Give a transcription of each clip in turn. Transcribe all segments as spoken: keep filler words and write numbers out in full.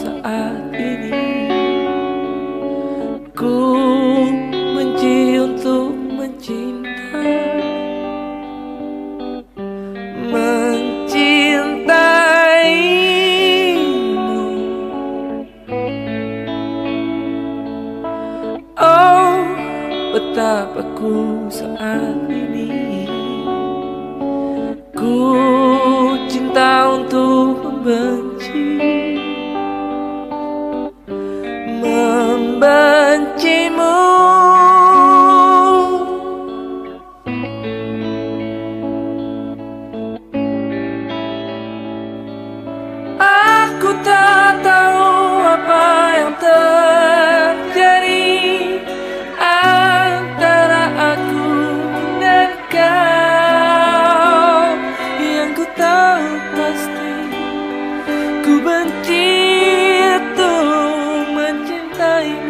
saat ini. Ku benci untuk mencinta, mencintaimu. Oh, betapa ku saat ini. Ku cinta untuk membenci, membencimu. Aku tak tahu apa yang terjadi antara aku dan kau. Yang ku tahu pasti ku benci untuk mencintaimu.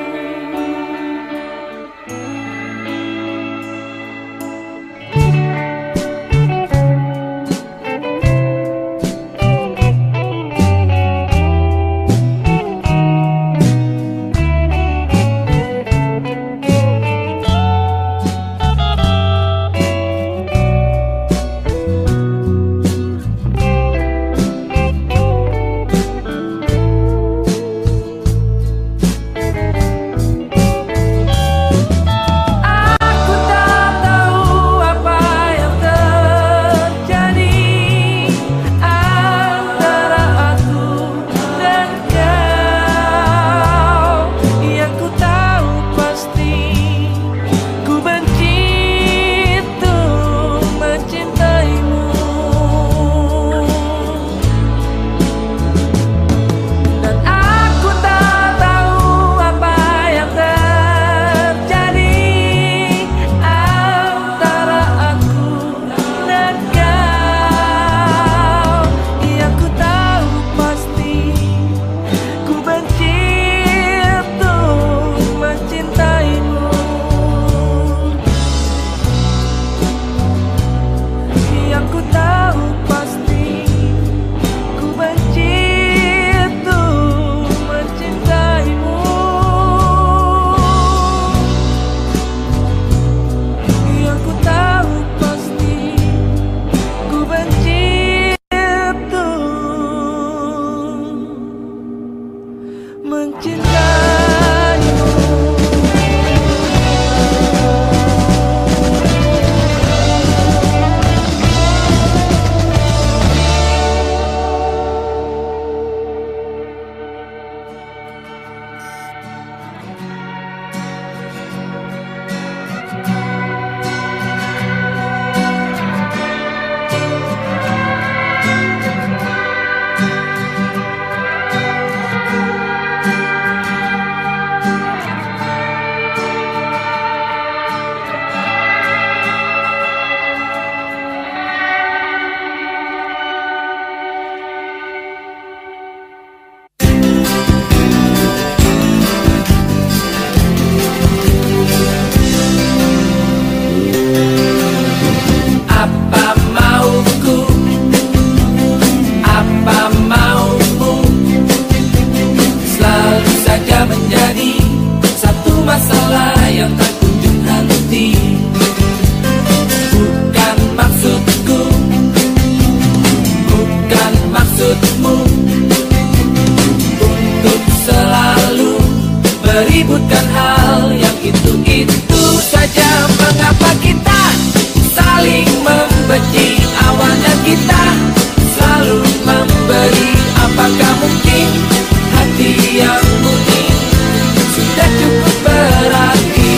Meributkan hal yang itu-itu saja. Mengapa kita saling membenci? Awalnya kita selalu memberi. Apakah mungkin hati yang murni sudah cukup berarti?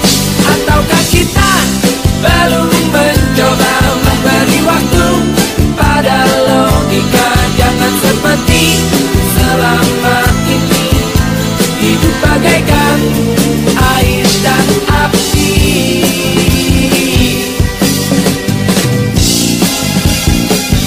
Ataukah kita belum mencoba memberi waktu pada logika? Jangan seperti selama ini hidup bagaikan air dan api.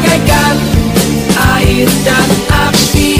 bagaikan air dan api.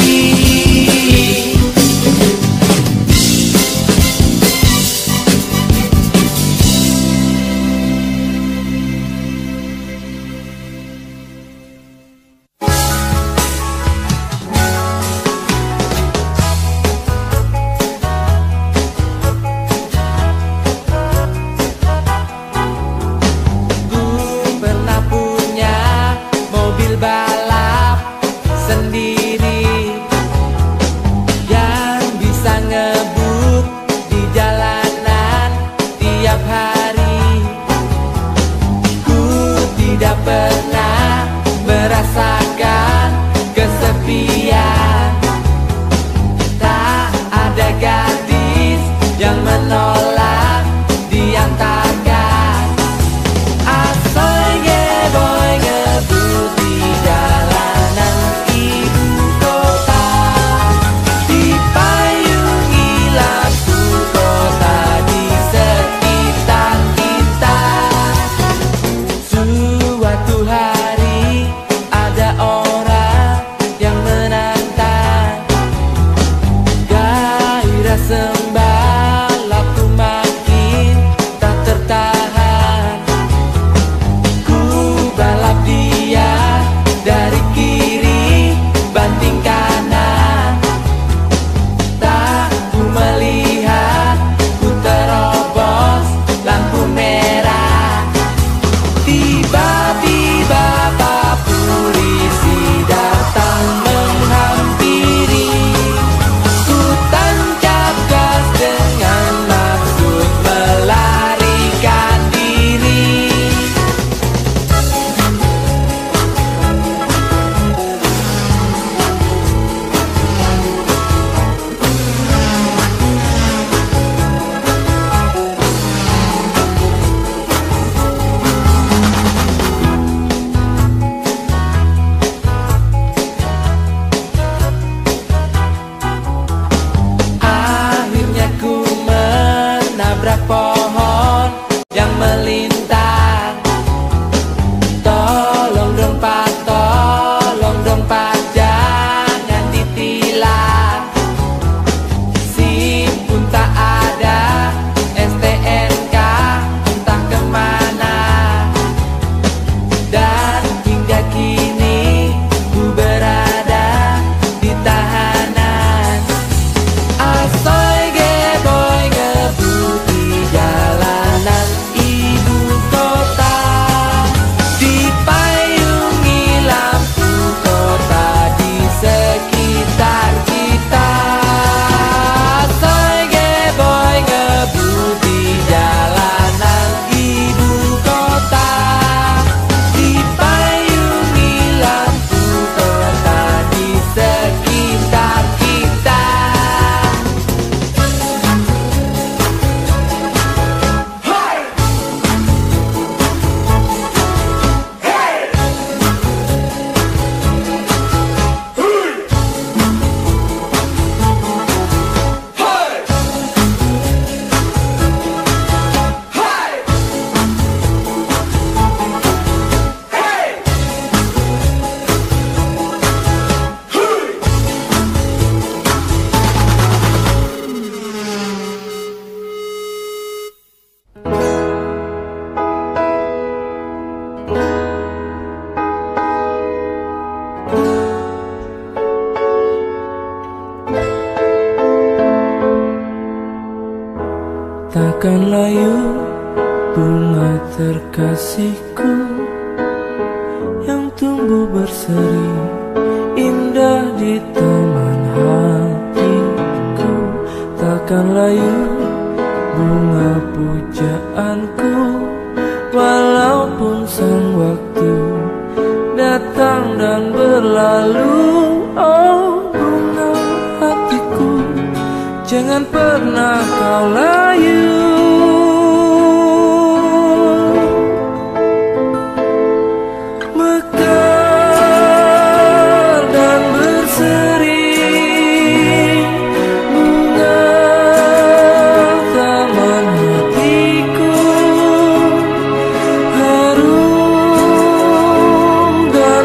Takkan layu bunga terkasihku yang tumbuh berseri indah di taman hatiku. Takkan layu bunga pujaanku walaupun sang waktu datang dan berlalu. Oh bunga hatiku, jangan pernah kau layu. Mekar dan berseri bunga taman hatiku, harum dan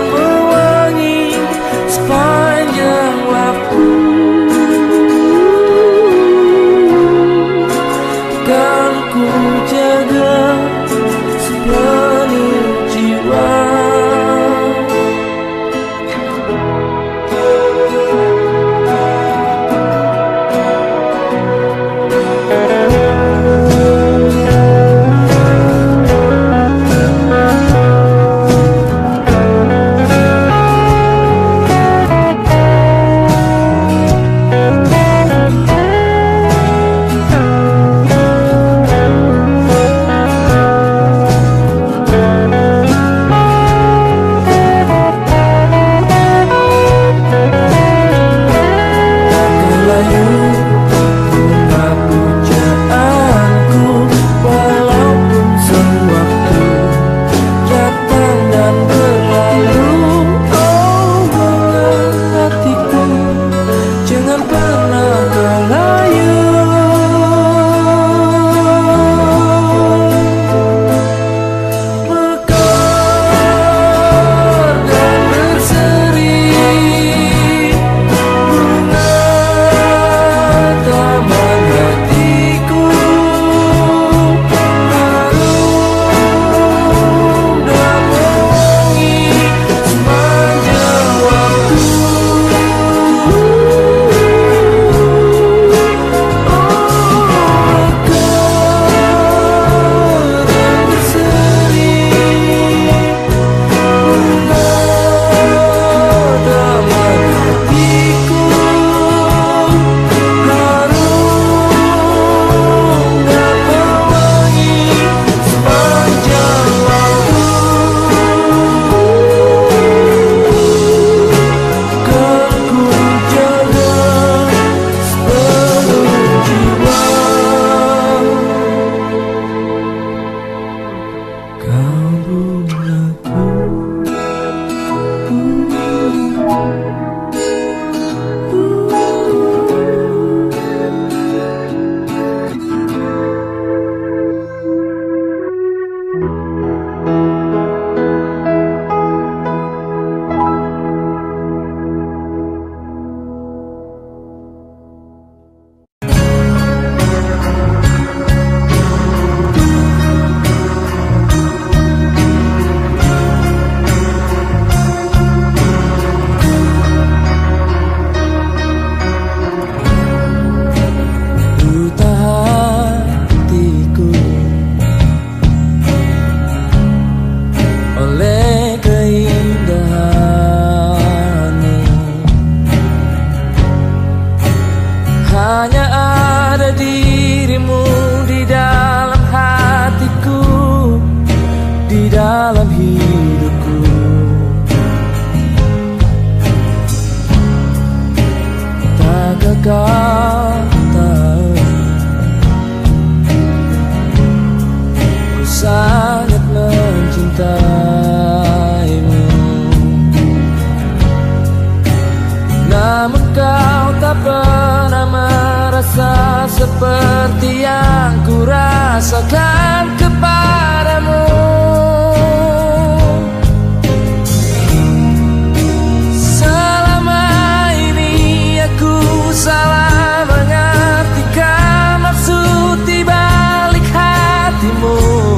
seperti yang ku rasakan kepadamu. Selama ini aku salah mengartikan maksud di balik hatimu.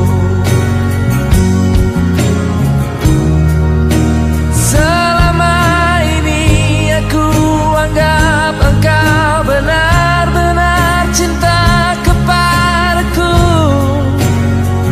Selama ini aku anggap engkau benar-benar cinta kepadaku.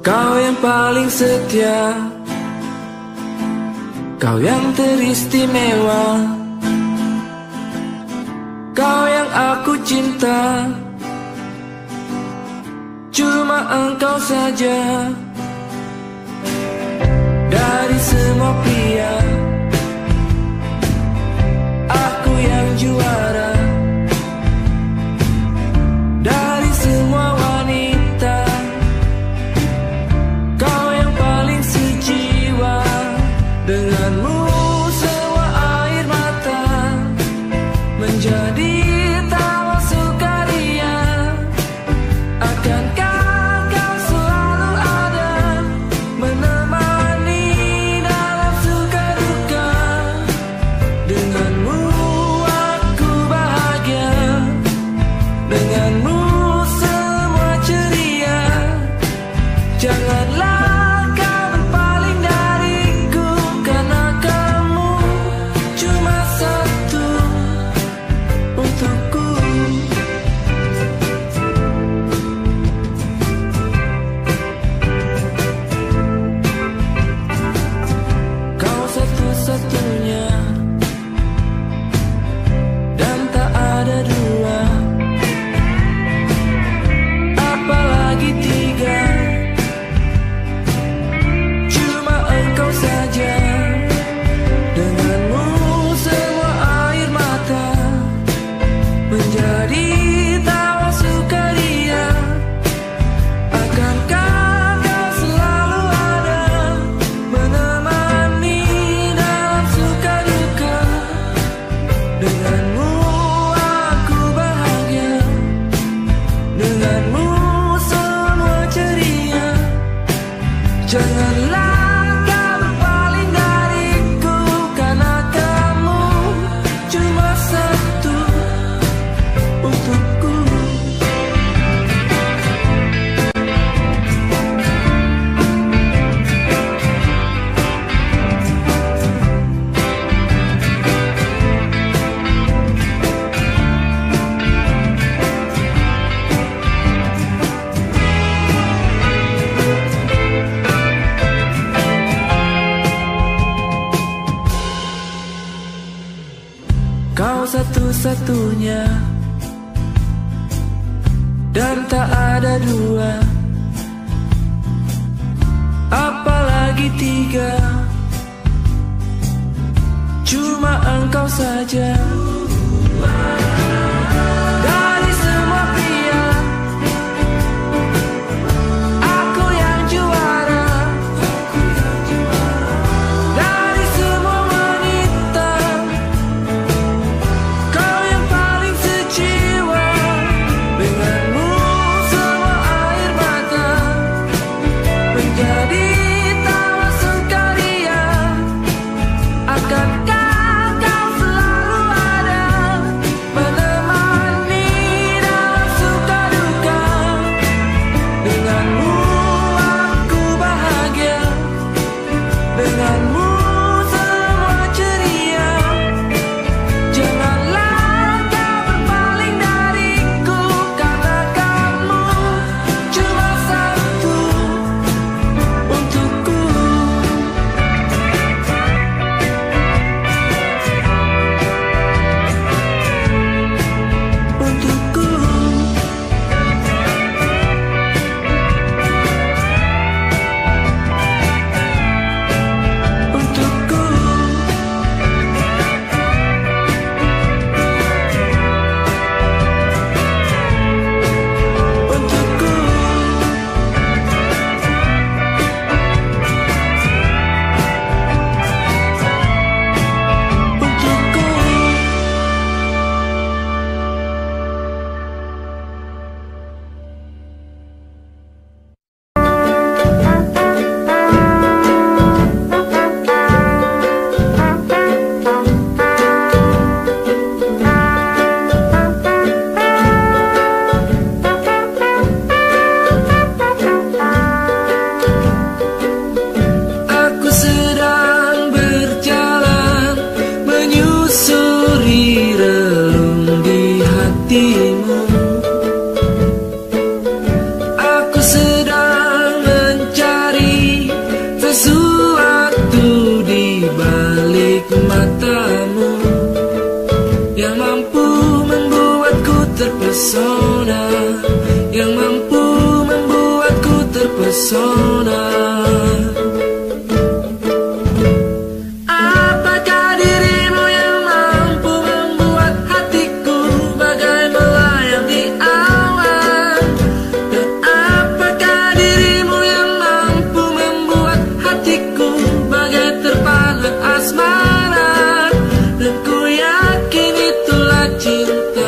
Kau yang paling setia, kau yang teristimewa, kau yang aku cinta, cuma engkau saja. Dari semua pria, aku yang juara. Dari semua wanita, kau yang paling sejiwa. Denganmu semua air mata menjadi tawa sukaria. Akankah kau selalu ada menemani dalam suka duka? Denganmu aku bahagia, denganmu semua ceria. Janganlah kau berpaling dariku, karena kamu cuma satu untukku. Kau satu-satunya dan tak ada dua, apalagi tiga. Cuma engkau saja. Denganmu semua air mata menjadi tawa sukaria. Akankah kau selalu ada menemani dalam suka duka? Denganmu aku bahagia, denganmu semua ceria. Janganlah kau berpaling dariku, karena kamu cuma satu untukku. Kau satu-satunya dan tak ada dua, apalagi tiga. Cuma engkau saja. Dari semua pria, aku yang juara. Dari semua wanita, kau yang paling sejiwa. Denganmu semua terpesona, yang mampu membuatku terpesona. Apakah dirimu yang mampu membuat hatiku bagai melayang di awan? Dan apakah dirimu yang mampu membuat hatiku bagai terpana asmara? Dan ku yakin itulah cinta.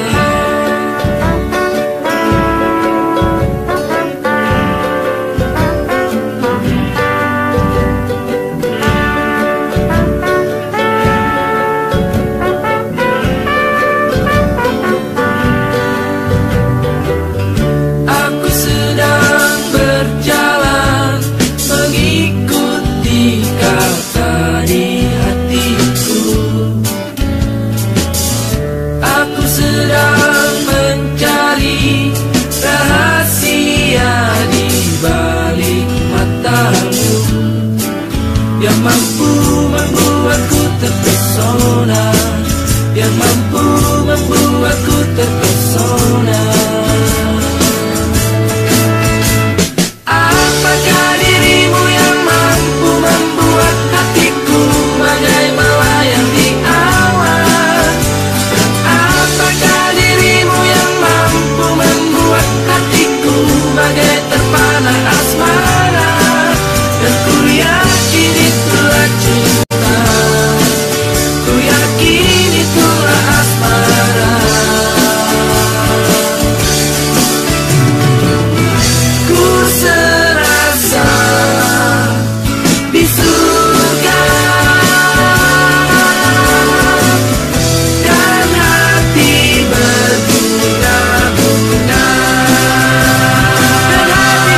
Aku sedang berjalan mengikuti kata di hatiku. Aku sedang mencari rahasia di balik matamu, yang mampu membuatku terpesona, yang mampu membuatku terpesona. Apakah dirimu yang mampu membuat hatiku bagai melayang di awan? Dan apakah dirimu yang mampu membuat hatiku bagai terpana asmara? Dan ku yakin itulah cinta, ku yakin itulah asmara. Ku serasa di surga, dan hati berbunga-bunga, dan hati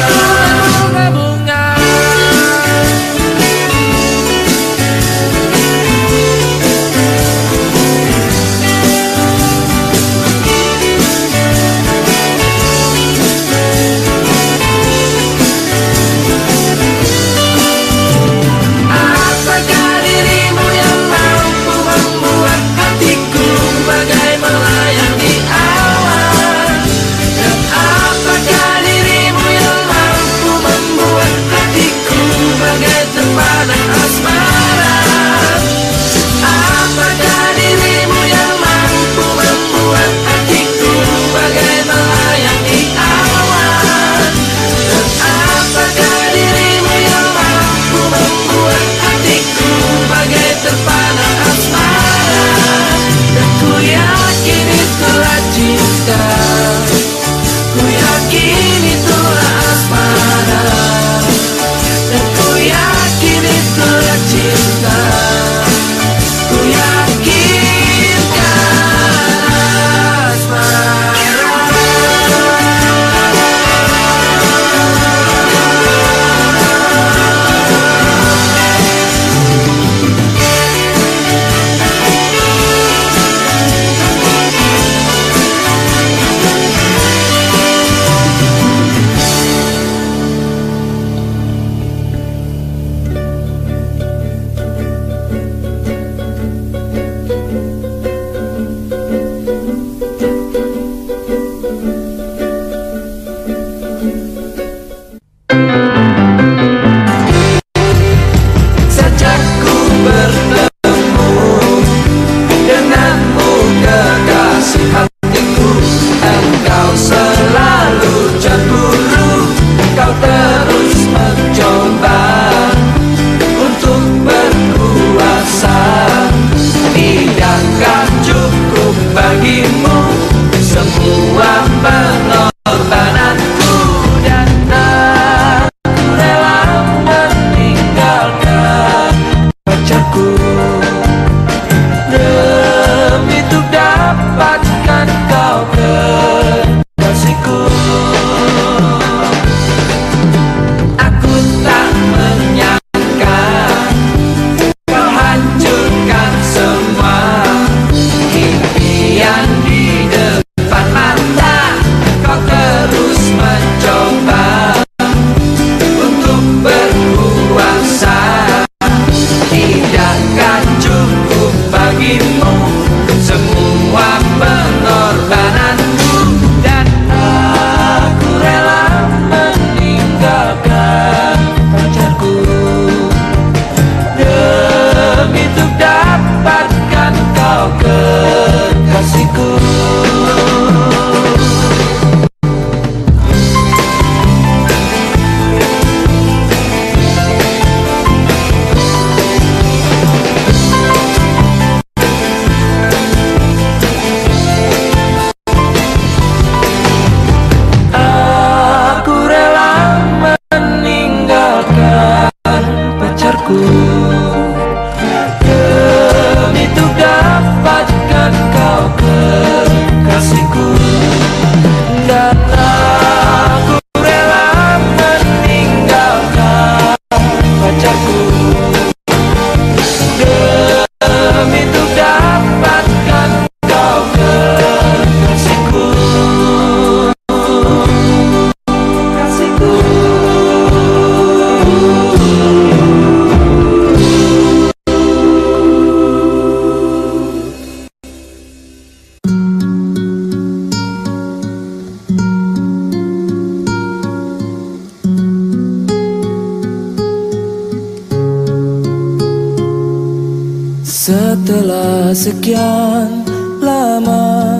Setelah sekian lama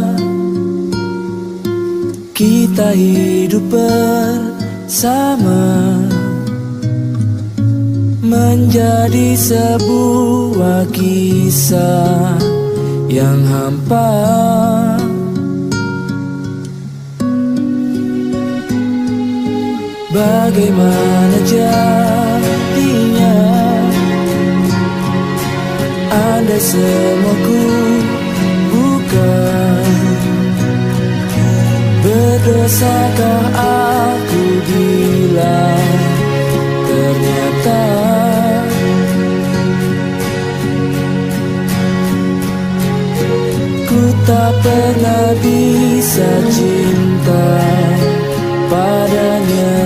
kita hidup bersama, menjadi sebuah kisah yang hampa. Bagaimana jadinya andai semua ku bukan? Berdosakah aku bila ternyata ku tak pernah bisa cinta padanya?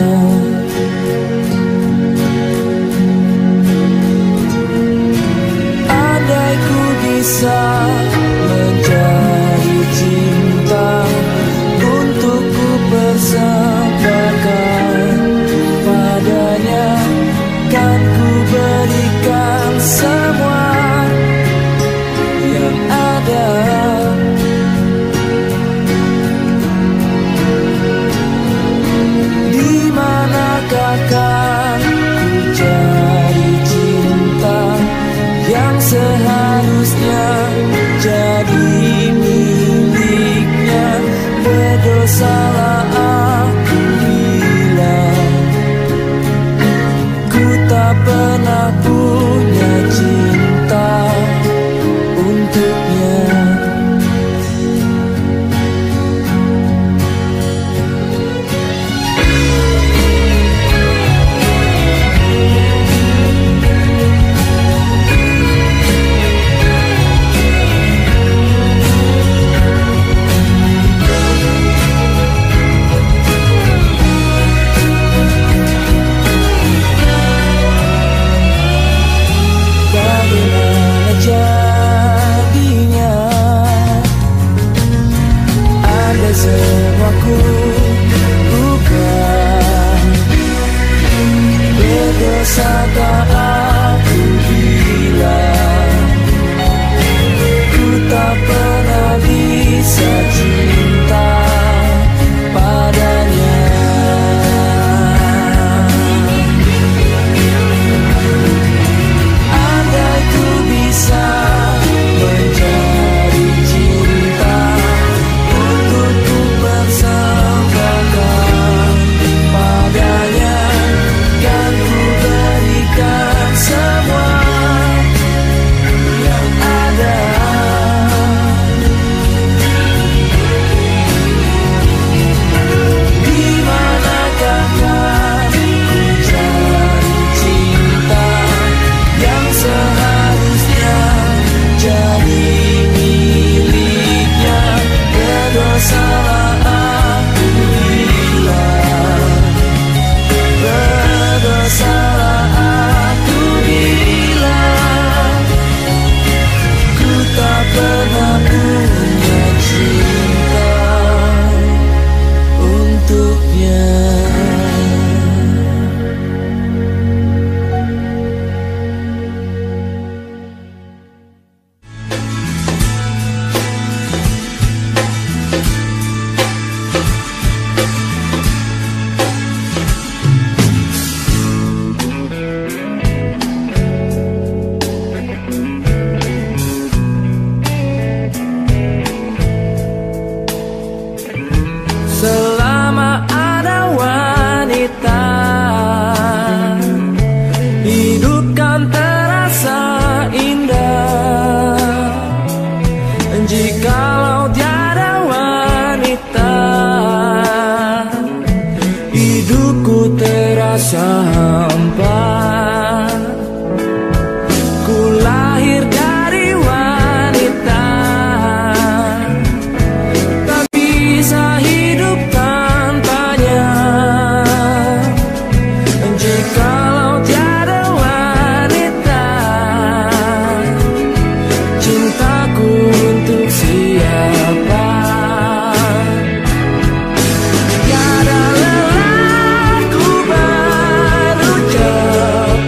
Andai ku bisa menjadi cinta untuk ku persembahkan padanya, kan ku berikan semua yang ada. Di manakah kan ku cari cinta yang seharusnya jadi miliknya? Berdosalah aku bila ku tak pernah punya cinta untuknya. Bagaimana jadinya ada semua ku bukan? Berdosakah aku bila ku tak pernah bisa cinta padanya? Andai ku bisa mencari cinta untuk ku persembahkan padanya, kan ku berikan semua yang ada. Di manakah kan ku cari cinta yang seharusnya jadi miliknya? Berdosalah aku bila Berdosalah aku bila ku tak pernah punya cinta untuknya. Selama ada wanita, hidup kan terasa indah. Jikalau tiada wanita, hidupku terasa hampa. Ku lahir dari wanita, tak bisa hidup tanpanya. Jikalau tiada wanita, cintaku untuk siapa? Tiada lelahku berucap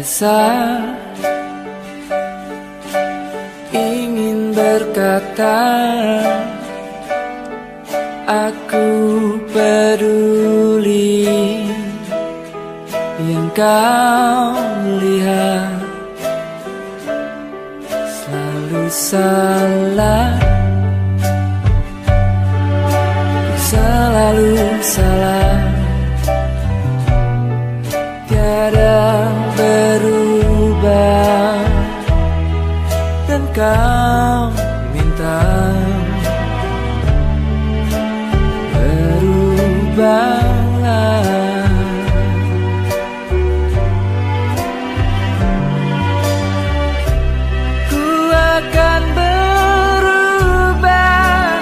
rasa ingin berkata aku peduli, yang kau lihat selalu salah, selalu salah, tiada berubah, dan kau minta berubahlah. Ku akan berubah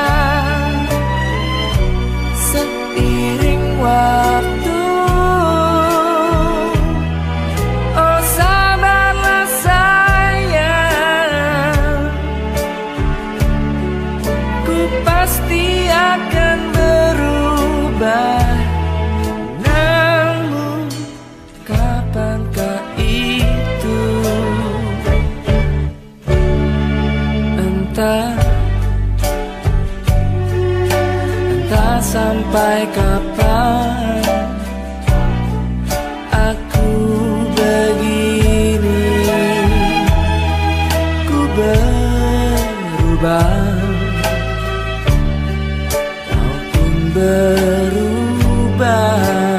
seiring waktu. Oh sabarlah sayang, ku pasti akan berubah. Namun kapankah itu? Entah, entah sampai kapan aku begini, ku berubah, kau pun berubah.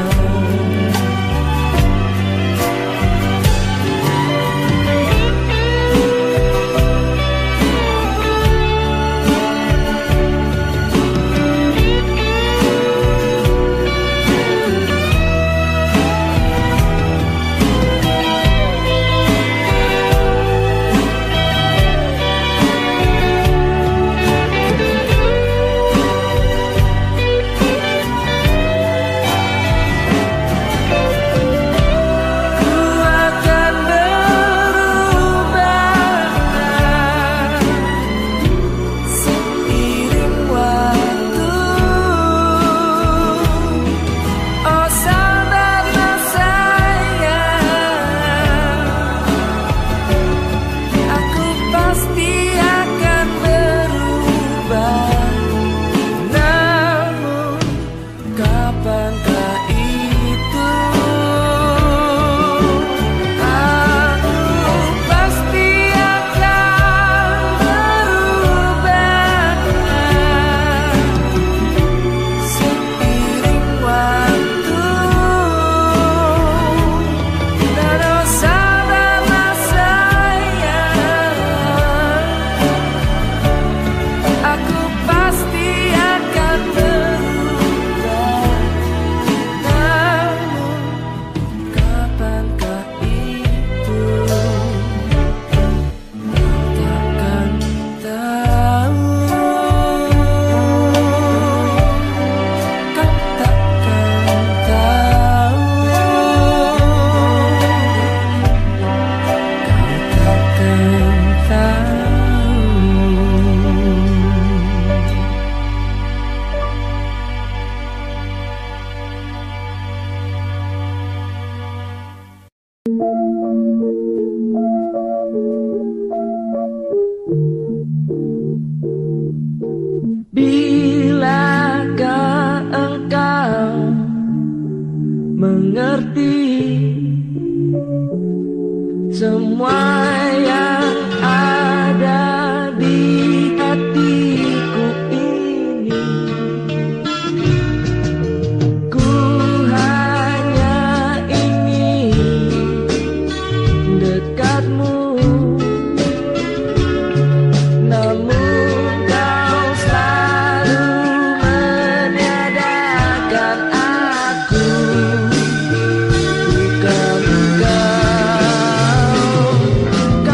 Bilakah engkau mengerti semua yang ada di hatiku ini? Ku hanya ingin dekatmu, namun kau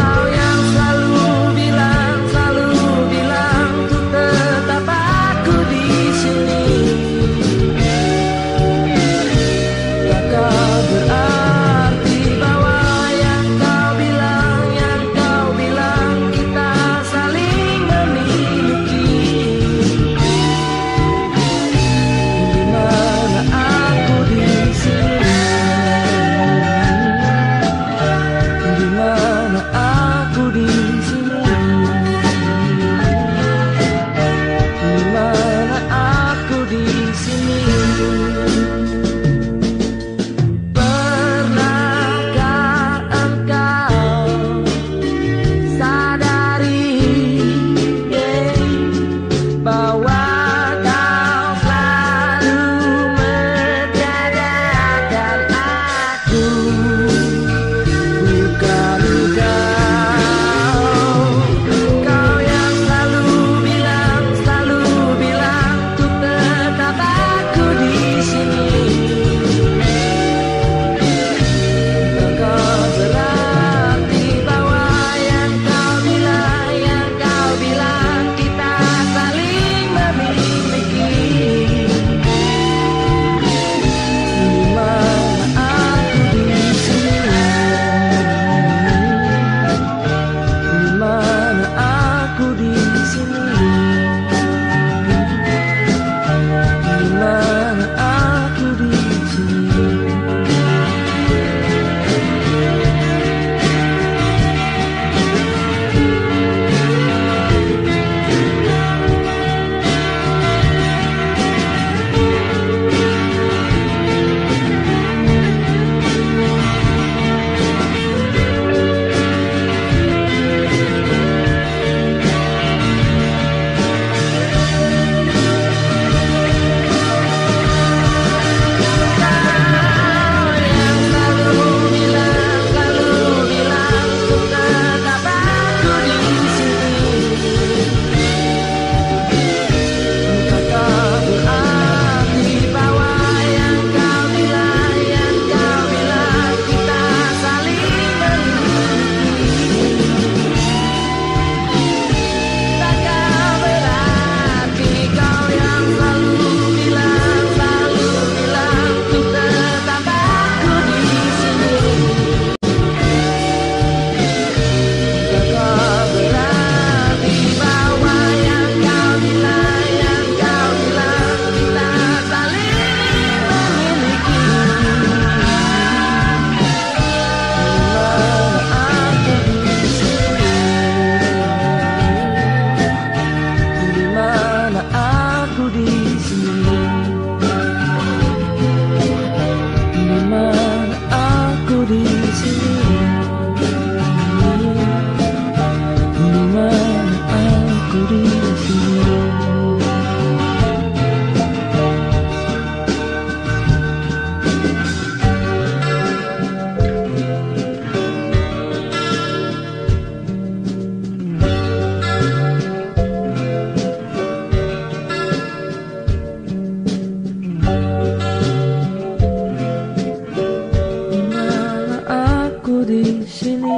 di sini.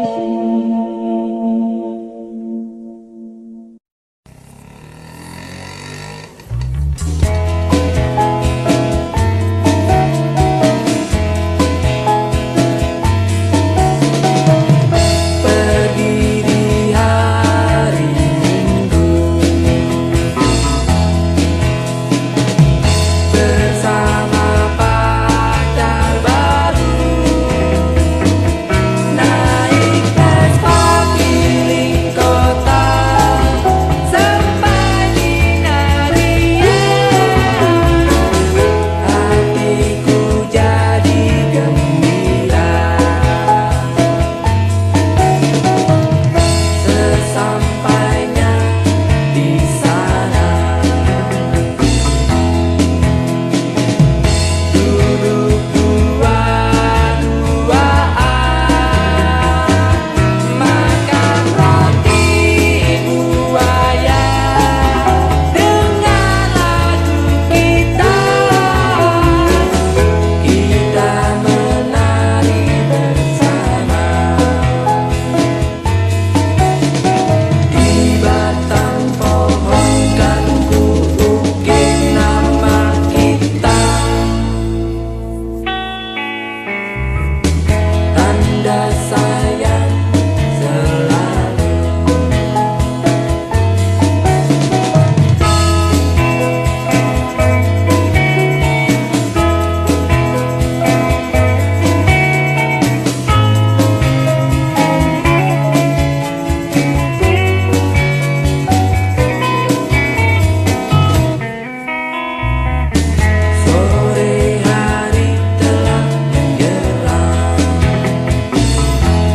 Sore hari telah menjelang,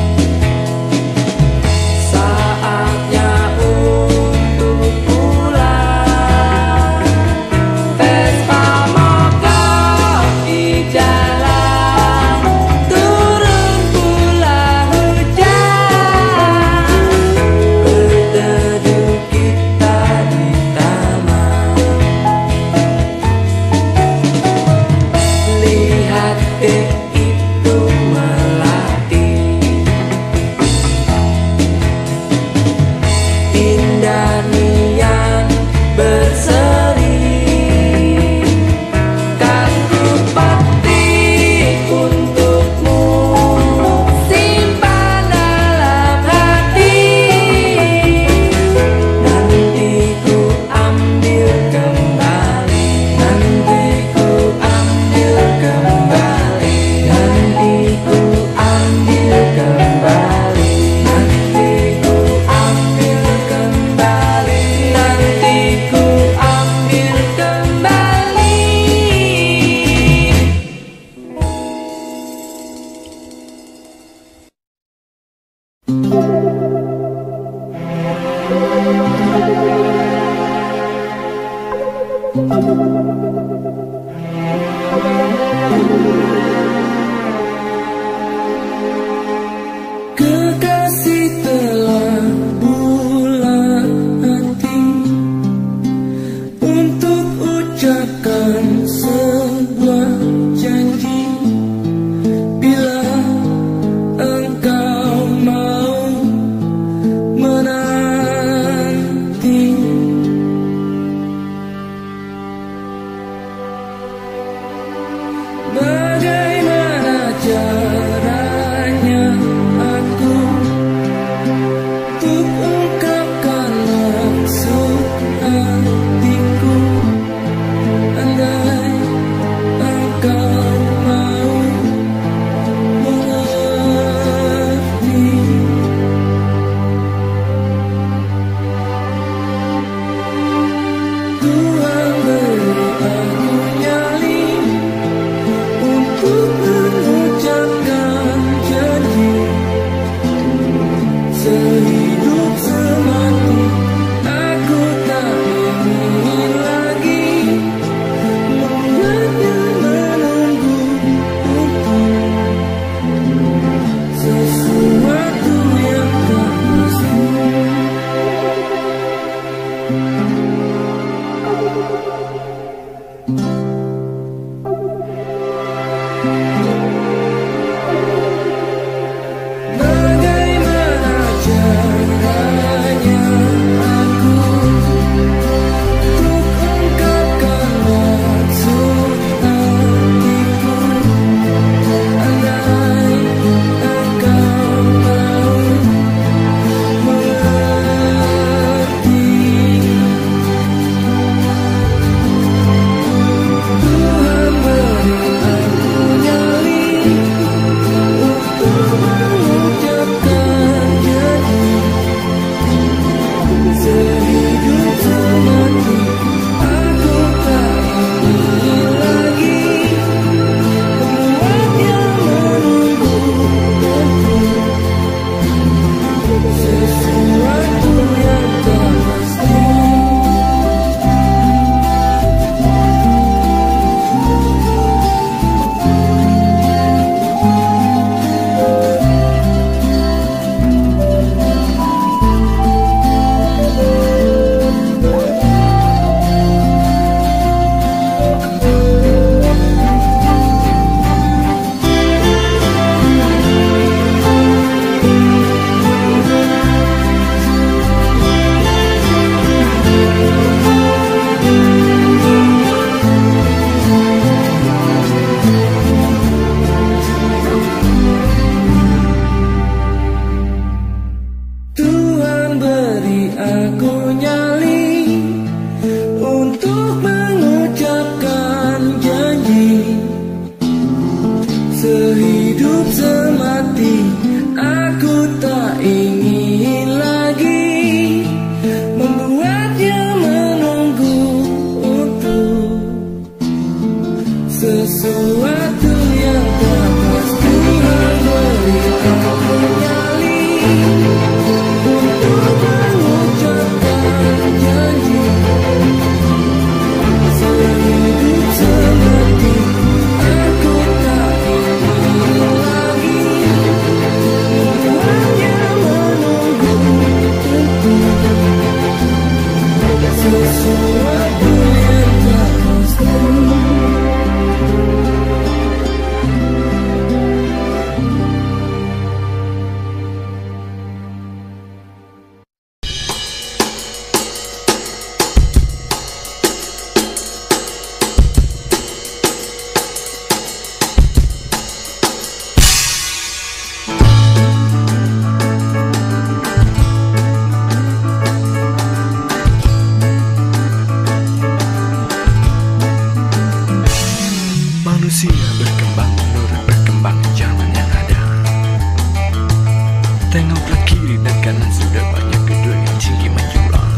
Tengoklah kiri dan kanan, sudah banyak gedung yang tinggi menjulang.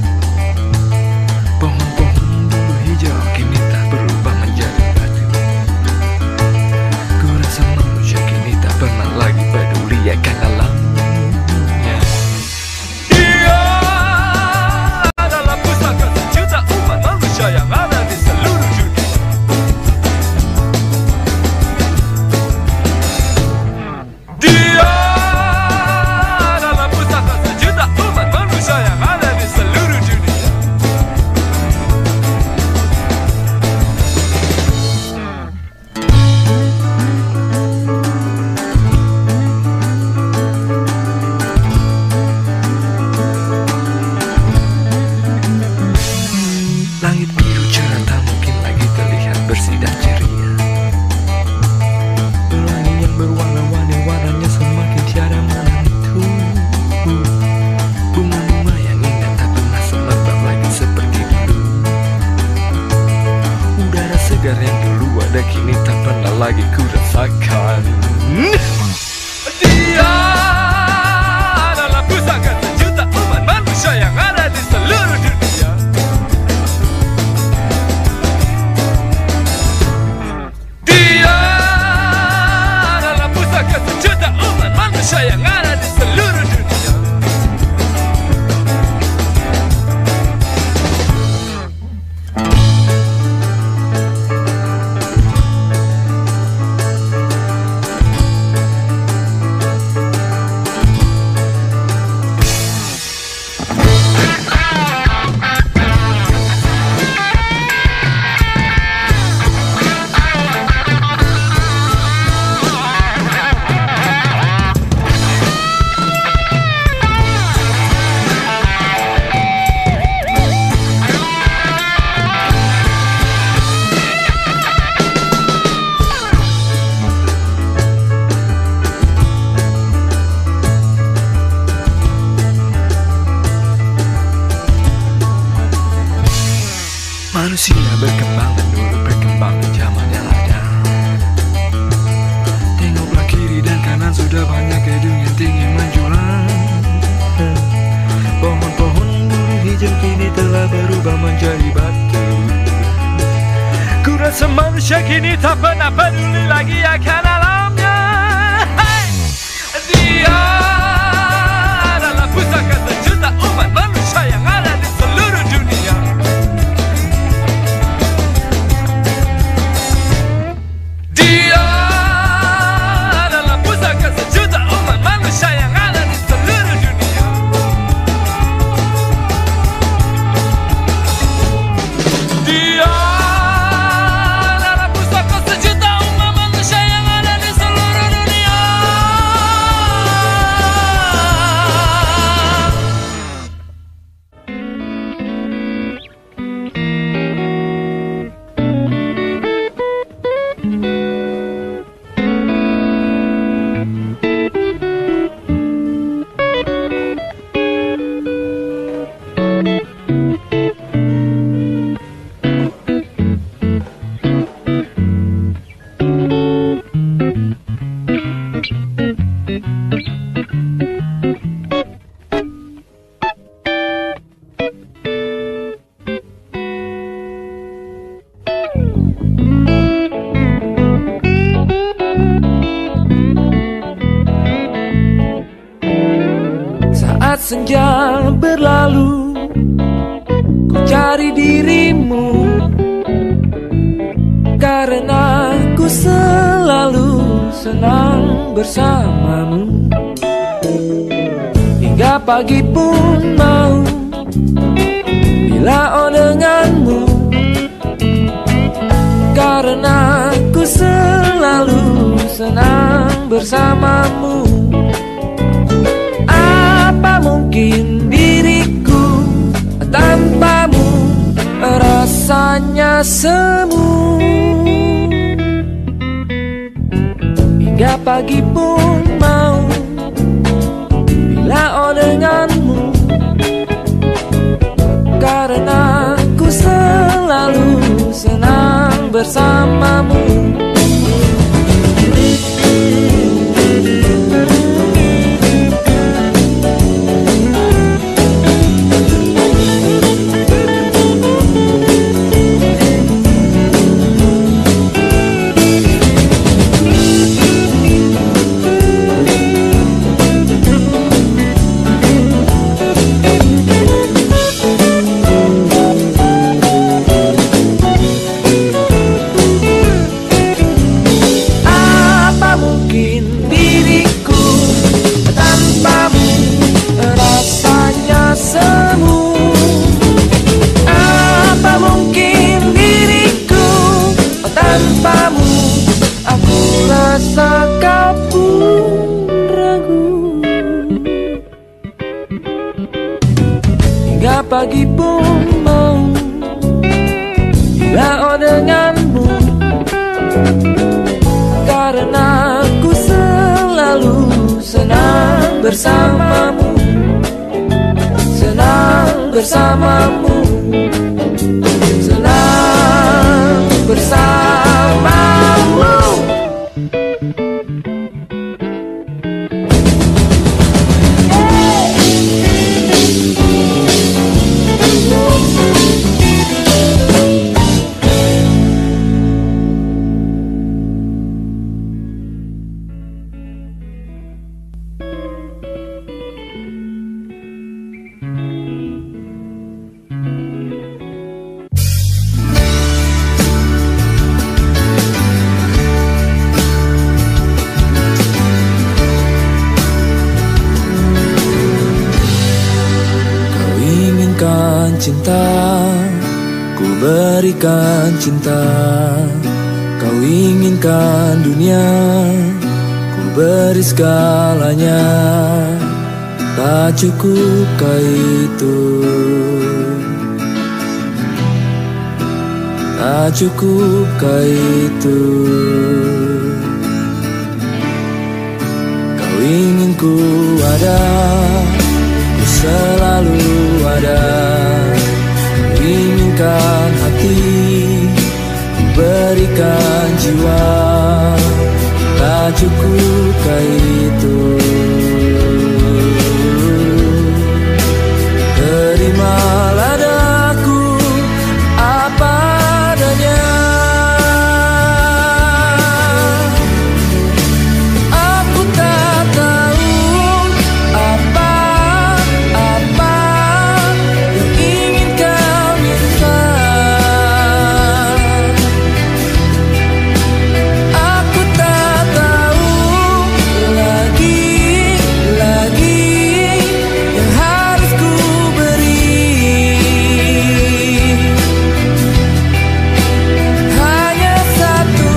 Pohon-pohon dulu hijau kini tak berubah menjadi batu. Ku rasa manusia kini tak pernah lagi peduli akan alamnya. Dia adalah pusaka sejuta umat manusia yang ada di seluruh dunia. Dia yang ada di seluruh dunia. Langit biru cerah tak mungkin lagi terlihat bersih dan ceria. Pelangi yang berwarna-warni, warnanya semakin tiada menentu. Bunga-bunga yang indah tak pernah semerbak lagi seperti dulu. Udara segar yang dulu ada kini tak pernah lagi ku rasakan. Dia adalah pusaka sejuta umat manusia yang ada di seluruh dunia. Dia adalah pusaka sejuta umat manusia yang ada di seluruh dunia. Manusia berkembang dan dulu berkembang di zaman yang ada. Tengoklah kiri dan kanan, sudah banyak gedung yang tinggi menjulang. Pohon-pohon dulu hijau kini telah berubah menjadi batu. Ku rasa manusia kini tak pernah peduli lagi akan alamnya. Hey! Dia adalah pusaka sejuta umat manusia yang ada di seluruh dunia. Saat senja berlalu, ku cari dirimu, karena ku selalu senang bersamamu. Hingga pagi pun mau bila oh denganmu, karena ku selalu senang bersamamu. Apa mungkin diriku tanpamu rasanya semu. Hingga pagi pun mau bila oh denganmu, karena ku selalu senang bersamamu. lagi pun mau berdoa denganmu, karena aku selalu senang bersamamu, senang bersamamu, senang bersamamu. Cinta, ku berikan cinta. Kau inginkan dunia, ku beri segalanya. Tak cukupkah itu? Tak cukupkah itu? Kau ingin ku ada, ku selalu ada. Inginkan hati, ku berikan jiwa. Tak cukupkah itu? Terimalah daku apa adanya. Aku tak tahu apa-apa yang ingin kau minta. Aku tak tahu lagi-lagi yang harus ku beri. Hanya satu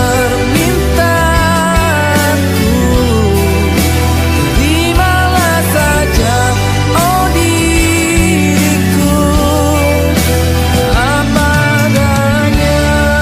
permintaanku, terimalah saja, oh diriku, apa adanya.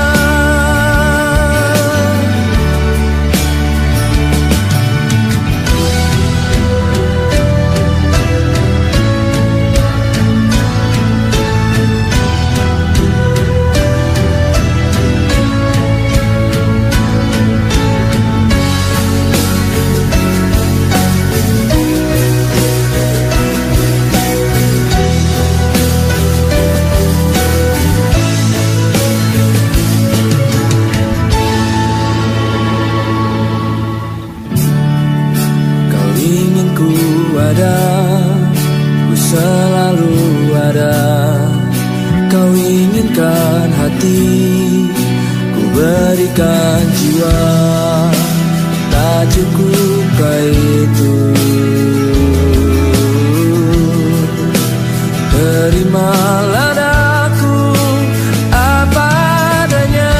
Kau ingin ku ada, ku selalu ada. Kau inginkan hati, ku berikan jiwa. Tak cukupkah itu? Terimalah daku apa adanya.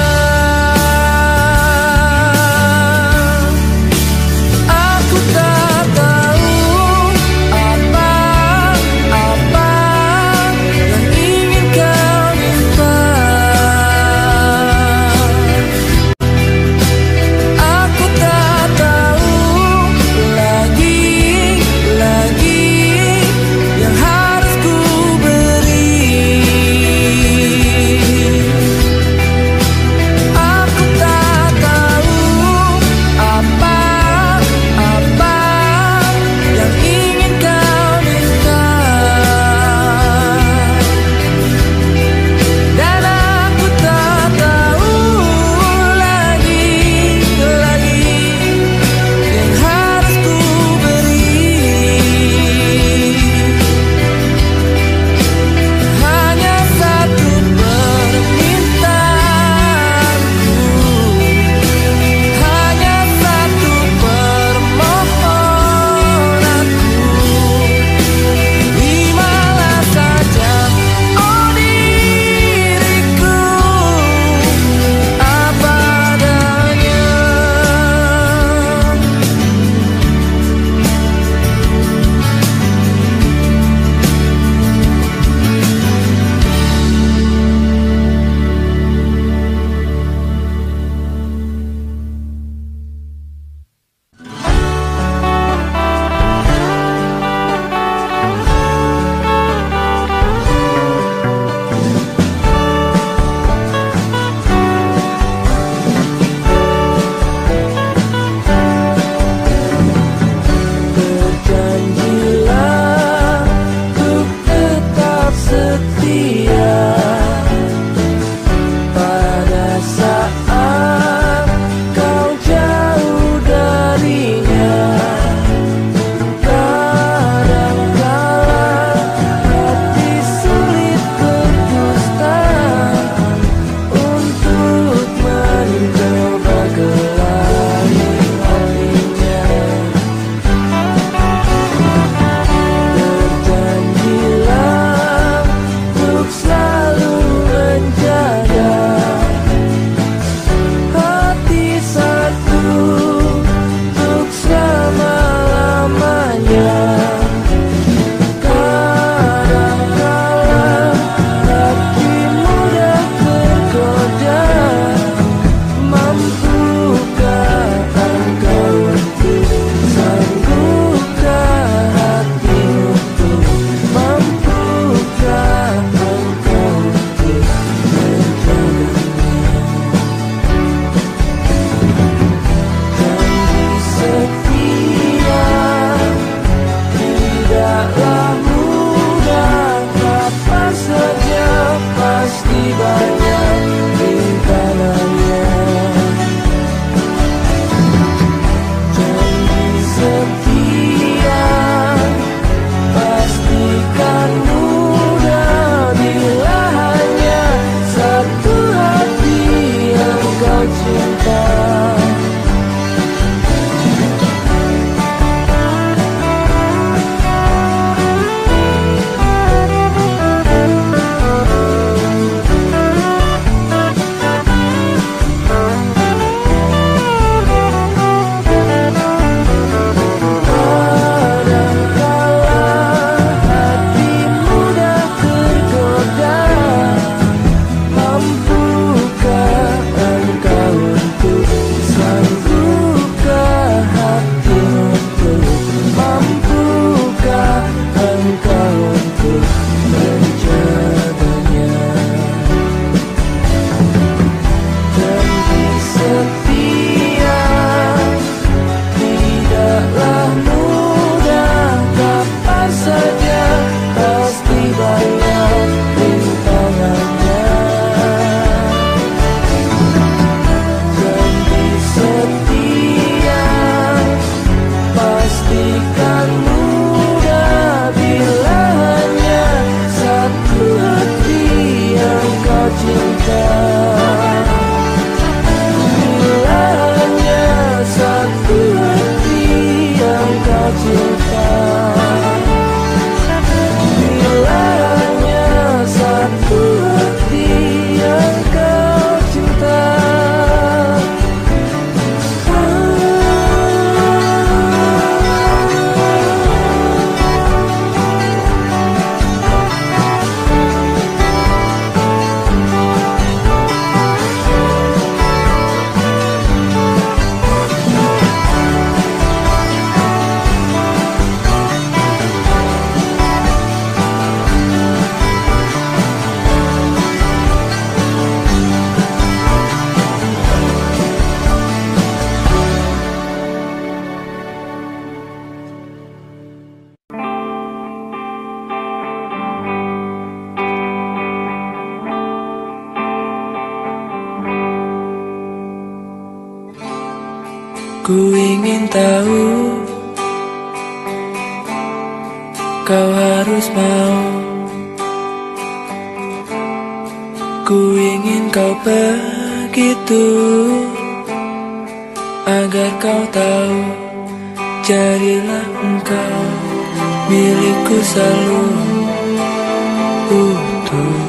Aku tak tahu apa-apa yang ingin kau minta. Aku tak tahu pastikan mudah bila hanya satu hati yang kau cinta. Bila hanya satu hati yang kau cinta. Bila hanya satu hati yang kau cinta. Ku ingin tahu, kau harus mau. Ku ingin kau begitu, agar kau tahu. Jadilah engkau milikku selalu utuh.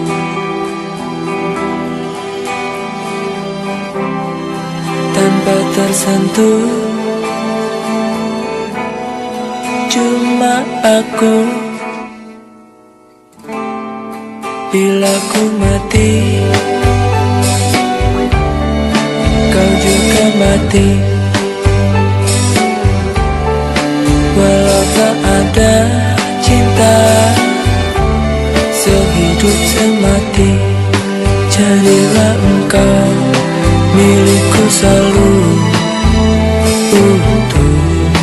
Tanpa tersentuh, cuma aku. Bila ku mati, kau juga mati. Walau tak ada cinta, sehidup semati. Jadilah engkau milikku selalu utuh.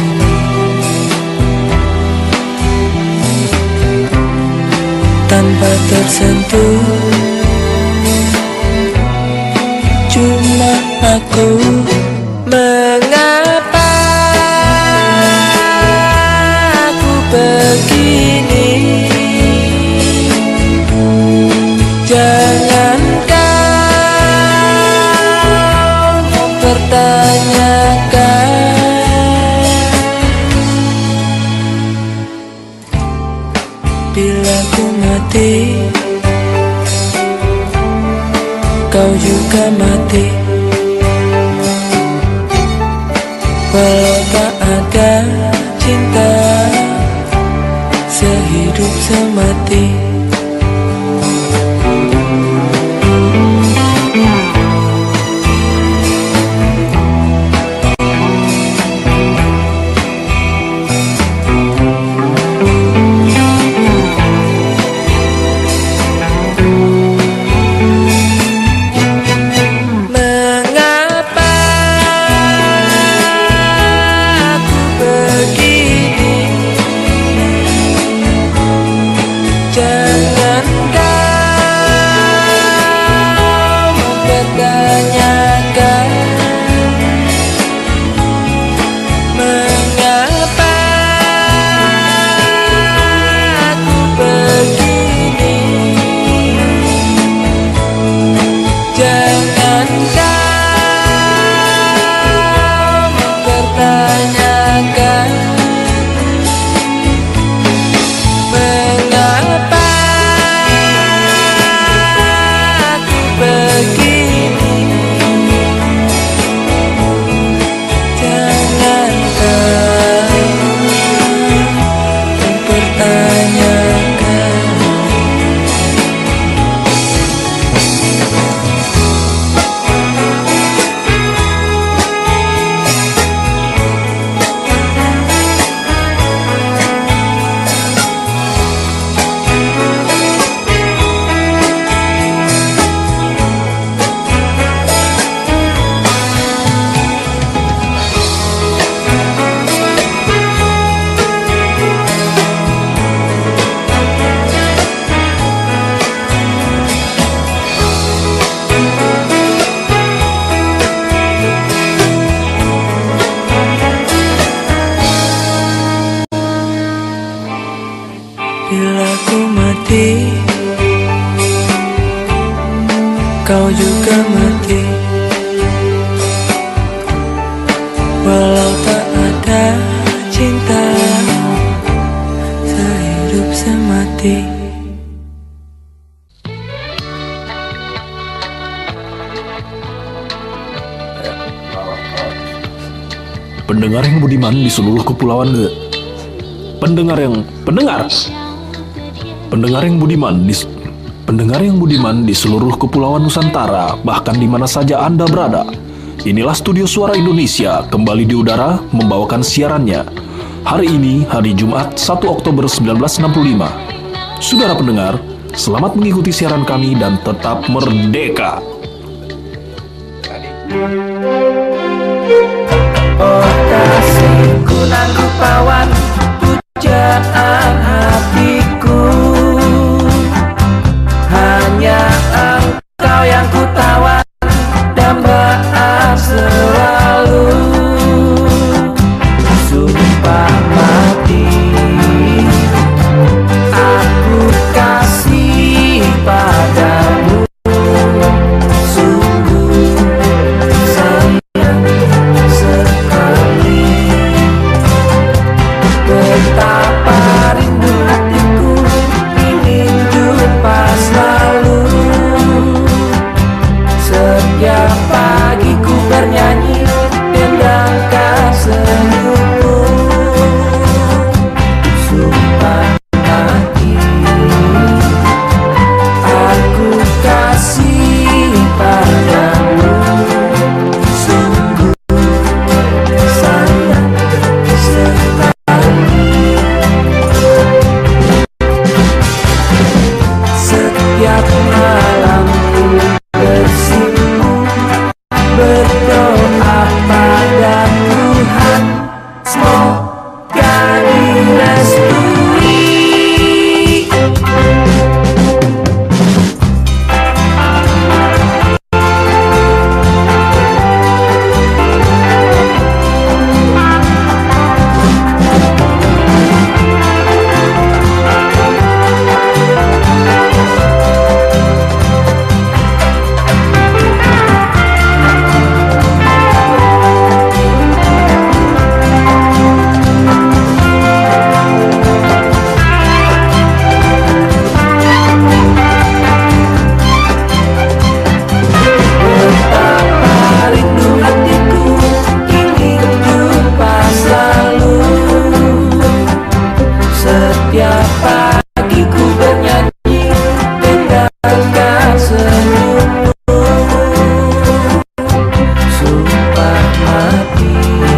Tanpa tersentuh, cuma aku. Mengapa aku begini? Jangan tanyakan. Bila ku mati, kau juga mati. Walau tak ada cinta, sehidup semati. ku mati, kau juga mati. Walau tak ada cinta, sehidup semati. Pendengar yang budiman di seluruh kepulauan ke Pendengar yang pendengar Pendengar yang budiman di Pendengar yang budiman di seluruh kepulauan Nusantara, bahkan di mana saja Anda berada. Inilah Studio Suara Indonesia kembali di udara membawakan siarannya. Hari ini hari Jumat satu Oktober seribu sembilan ratus enam puluh lima. Saudara pendengar, selamat mengikuti siaran kami dan tetap merdeka. Oh kasihku nan rupawan, pujaan hatiku. Hanya engkau yang ku tawan, dambaan selalu. Sumpah mati, aku kasih padamu. Sungguh sayang sekali, betapa rindu hatiku ingin jumpa selalu. Setiap pagi ku bernyanyi, dendangkan senyummu. Sumpah mati, aku kasih padamu. Sungguh sayang sekali. Setiap malam ku bersimpu, berdoa pada Tuhan, semoga direstui. Betapa rindu hatiku ingin jumpa selalu. Setiap pagi ku bernyanyi, dendangkan senyummu. Sumpah mati,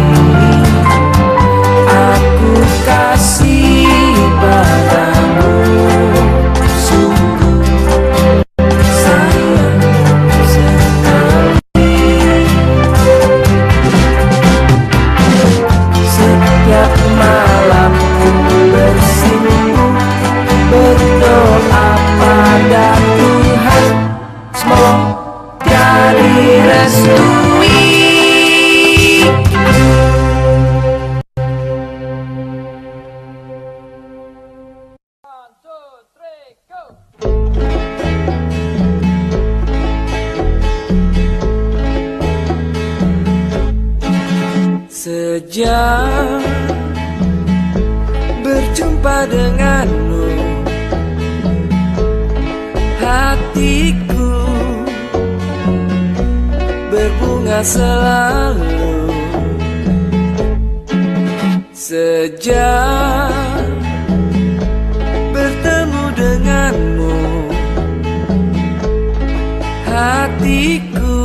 aku kasih padamu. Sungguh sayang sekali. Setiap malam ku bersimpu, berdoa pada Tuhan, semoga direstui. Sejak berjumpa denganmu, hatiku berbunga selalu. Sejak bertemu denganmu, hatiku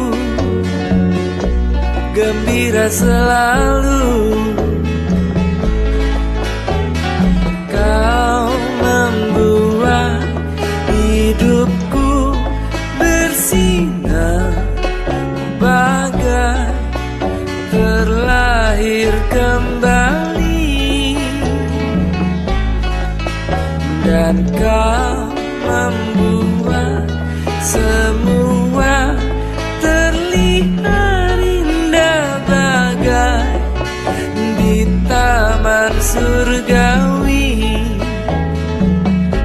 gembira selalu. Kau membuat hidupku bersinar, bagai terlahir kembali. Dan kau membuat semua terlihat indah, bagai di taman surgawi.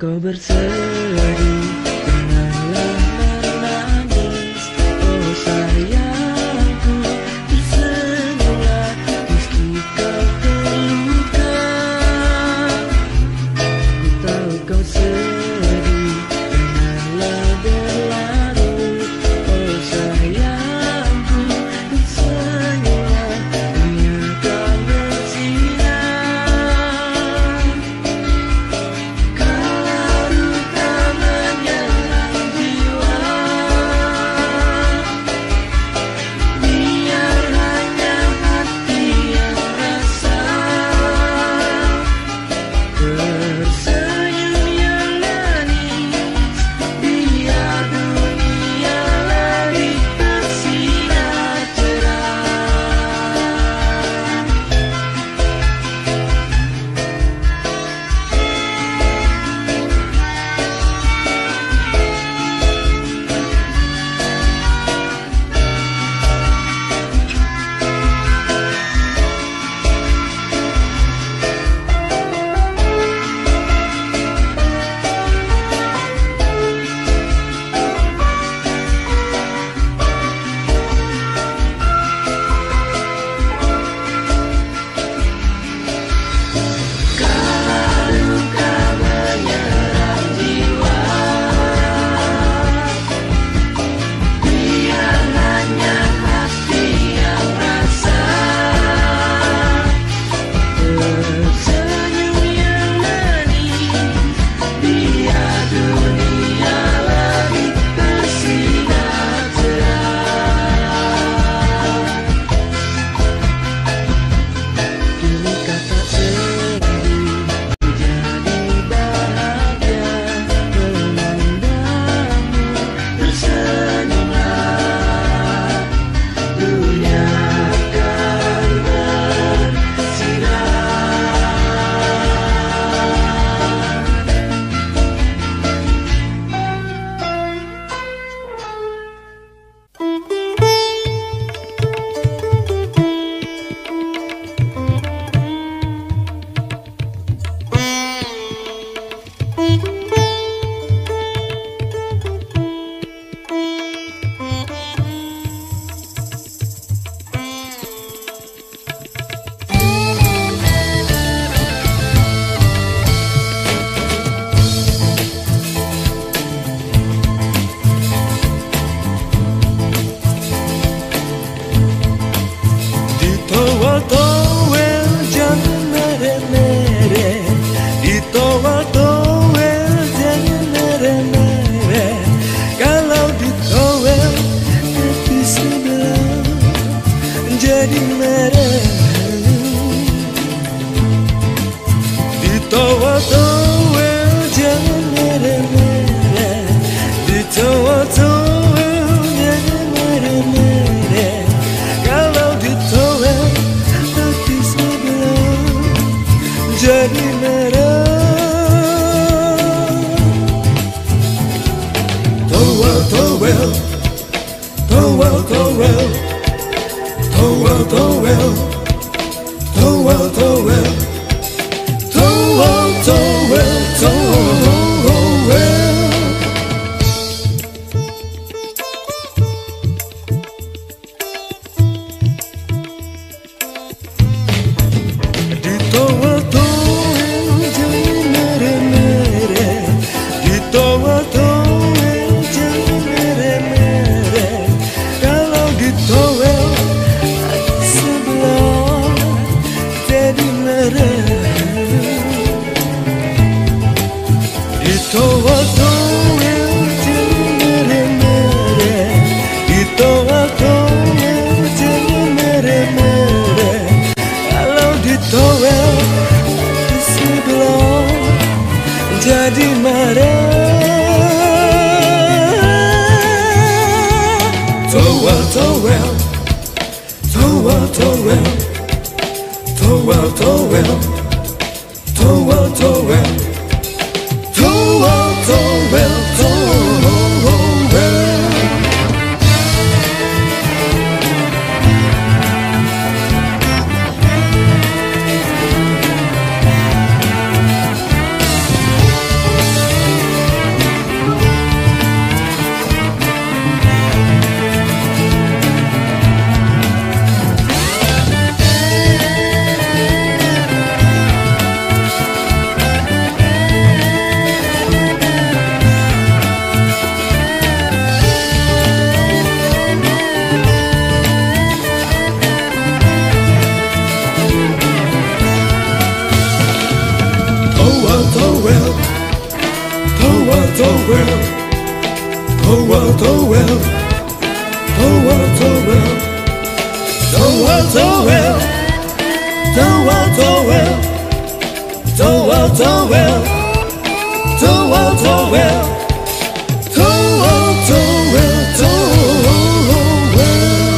kau bersedih dengan lamar nangis. Oh sayangku, tersenyumlah meski kau terluka. Ku tahu kau sedih dengan berlarut. Oh sayangku, tersenyumlah dunia kau bersinar. Kalau duka menyerang jiwa, biar hanya hati yang rasa. Tersenyum yang manis, biar dunia lagi bersinar cerah. Jadi merah, ditawa-tawa jangan merah-merah, ditawa-tawa jangan merah-merah. Kalau ditawa tapi sebelah jadi merah. Tawa-tawa, tawa-tawa, tawa tawa, tawa tawa, tawa tawa, tawa. Di tawa tawa jangan merah-merah, di tawa tawa jangan merah-merah. Kalau di tawa jadi merah, ditawa-tawa jadi merah-merah, ditawa-tawa jadi merah-merah. Kalau ditawa di sebelah jadi merah. Tawa-tawa, tawa-tawa, tawa tawa, tawa tawa, tawa tawa. well, too well, too well, too well, too well, too well, too well, too well, too well, too well, too well, too well, too well, too well, too well.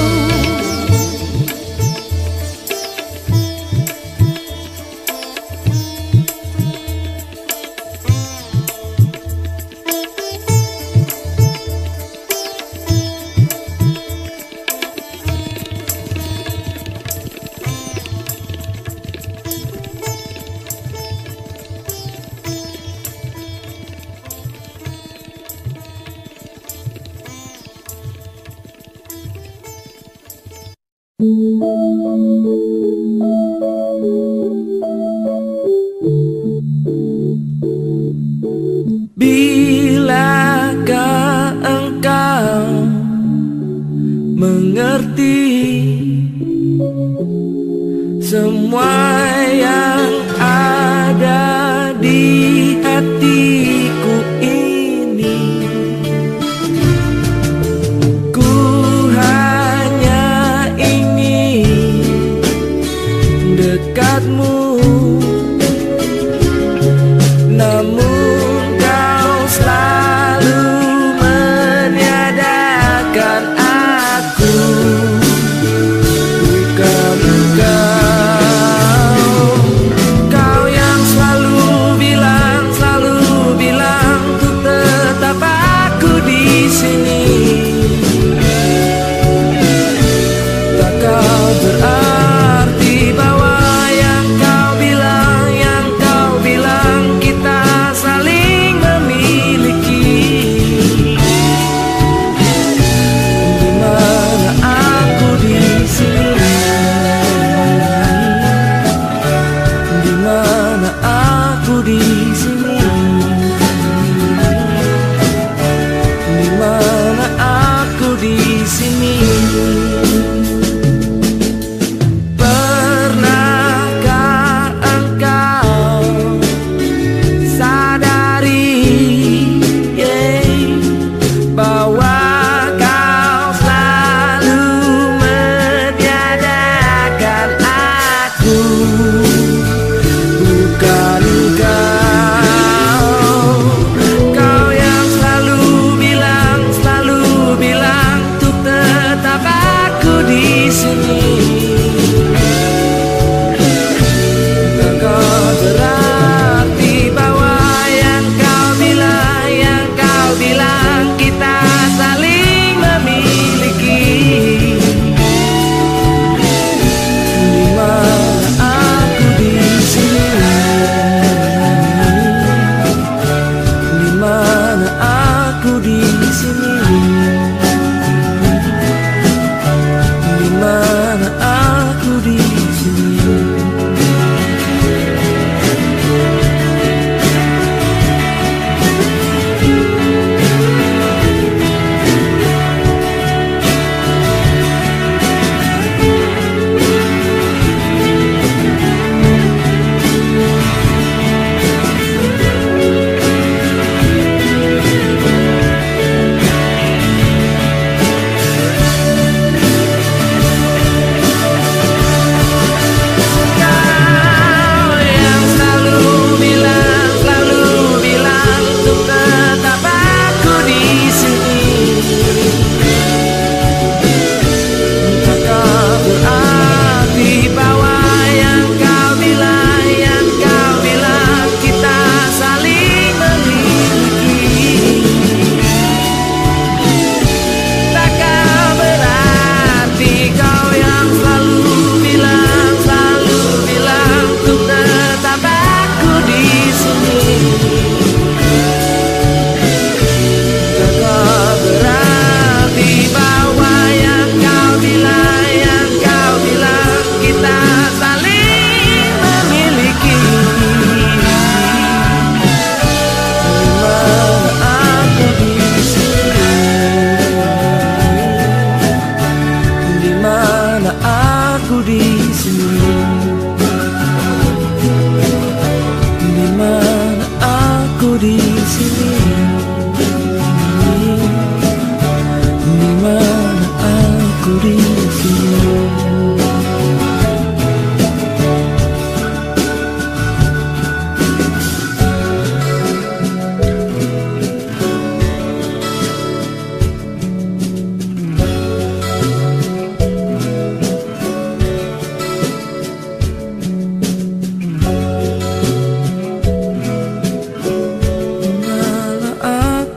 Bilakah engkau mengerti semua yang ada di hatiku ini? Ku hanya ingin dekatmu, namun kau selalu meniadakan aku. Bukan kau, kau yang selalu bilang, selalu bilang untuk tetap aku di sini. Tak kau berarti bahwa yang kau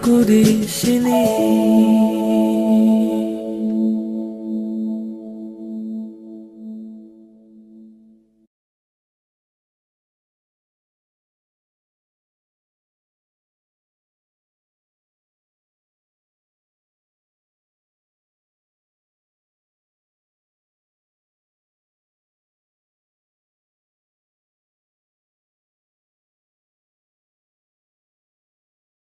aku di sini.